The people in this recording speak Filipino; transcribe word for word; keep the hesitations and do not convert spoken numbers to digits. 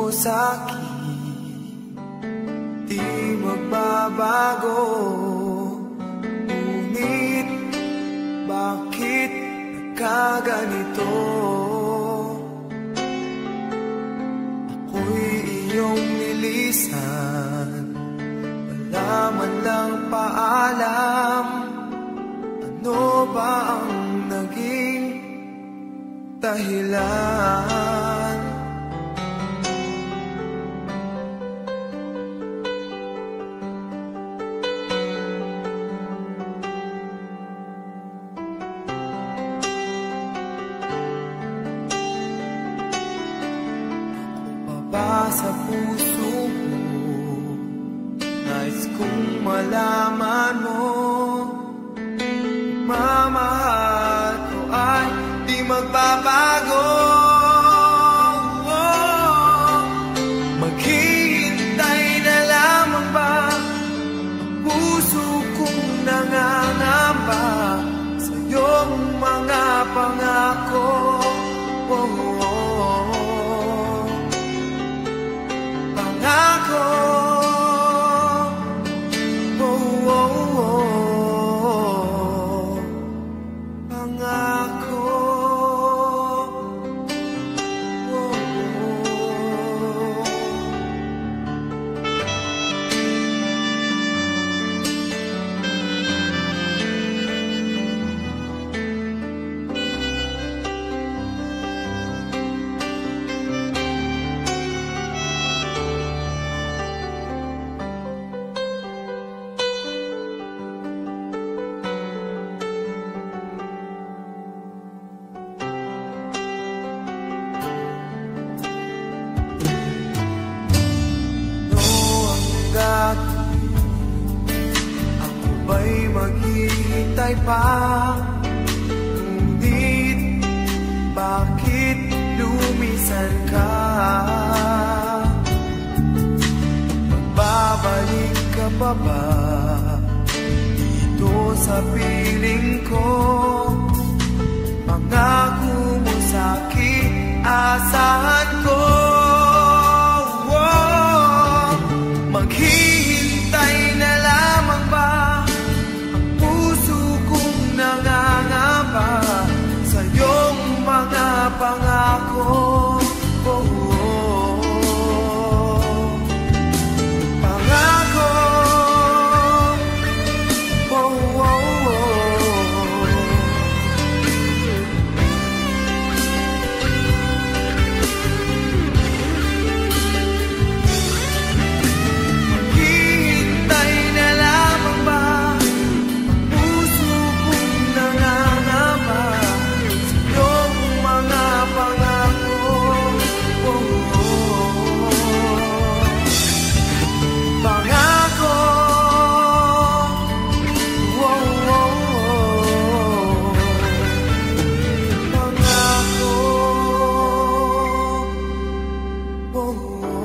sa'kin di magbabago. Ngunit bakit nagkaganito? Ako'y iyong nilisan, wala man lang paalam. Ano ba ang naging dahilan? Sa puso mo, nais kong malaman mo, mamahal ko ay di magbabago. Maghihintay na lamang ba ang puso kong nangangamba sa iyong mga pangako? Oh, Pangako, oh, oh, oh. Pangako, oh, oh. Ako ba'y maghihintay pa? Ngunit bakit lumisan ka? Magbabalik ka pa ba dito sa piling ko? Pangako mo sa'kin, asahan ko. Maghihintay na lamang ba ang puso kong nangangamba sa iyong mga pangako? Oh, oh, oh. Pangako, oh, oh, oh. Oh,